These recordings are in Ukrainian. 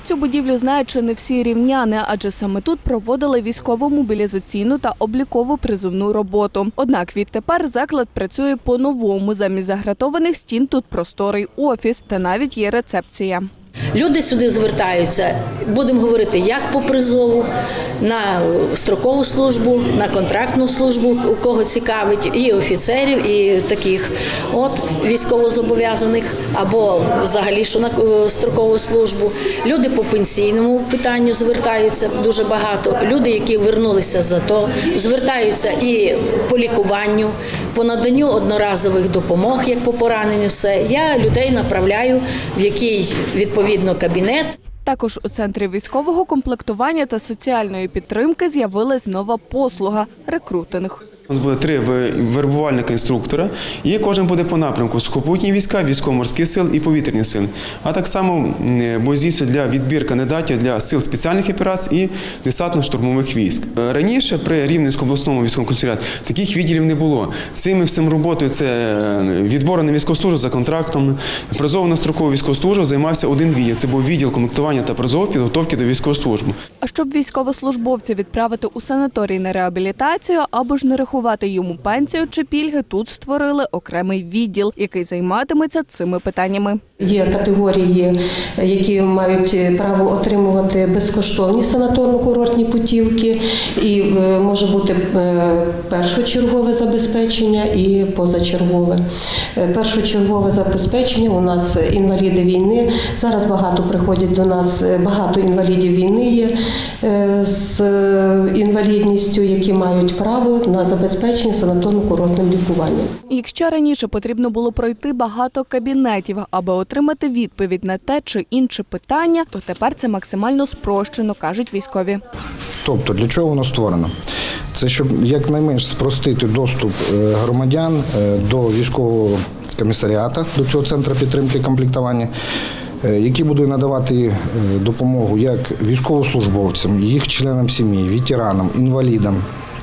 Цю будівлю знають чи не всі рівняни, адже саме тут проводили військово-мобілізаційну та облікову призовну роботу. Однак відтепер заклад працює по-новому. Замість загратованих стін тут просторий офіс та навіть є рецепція. Люди сюди звертаються, будемо говорити, як по призову, на строкову службу, на контрактну службу, у кого цікавить, і офіцерів, і таких військовозобов'язаних, або взагалі що на строкову службу. Люди по пенсійному питанню звертаються дуже багато. Люди, які вернулися з АТО, звертаються і по лікуванню, по наданню одноразових допомог, як по пораненню, все. Я людей направляю, в який відповідно кабінет. Також у Центрі військового комплектування та соціальної підтримки з'явилась нова послуга – рекрутинг. У нас буде 3 вербувальника-інструктора, і кожен буде по напрямку – сухопутні війська, військово-морські сили і повітряні сили. А так само буде здійснювати для відбір кандидатів для сил спеціальних операцій і десантно-штурмових військ. Раніше при Рівненському обласному військовому комісаріаті таких відділів не було. Цим всім роботою – це відбор на військову службу за контрактом, призов на строкову військову службу займався один відділ. Це був відділ комплектування та призову підготовки до військової служби. А щоб військовослужбовця відправити у санаторій на реабілітацію або ж не рахувати йому пенсію чи пільги, тут створили окремий відділ, який займатиметься цими питаннями. Є категорії, які мають право отримувати безкоштовні санаторно-курортні путівки, і може бути першочергове забезпечення і позачергове. Першочергове забезпечення у нас інваліди війни. Зараз багато приходять до нас, багато інвалідів війни є з інвалідністю, які мають право на забезпечення санаторно-курортним лікуванням. Якщо раніше потрібно було пройти багато кабінетів, аби отримати відповідь на те чи інше питання, то тепер це максимально спрощено, кажуть військові. Тобто, для чого воно створено? Це щоб якнайменш спростити доступ громадян до військового комісаріату, до цього центру підтримки комплектування, які будуть надавати допомогу як військовослужбовцям, їх членам сім'ї, ветеранам, інвалідам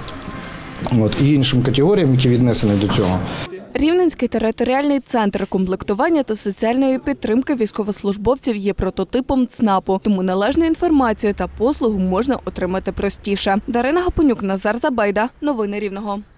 і іншим категоріям, які віднесені до цього. Рівненський територіальний центр комплектування та соціальної підтримки військовослужбовців є прототипом ЦНАПу, тому належну інформацію та послугу можна отримати простіше. Дарина Гапонюк, Назар Забайда. Новини Рівного.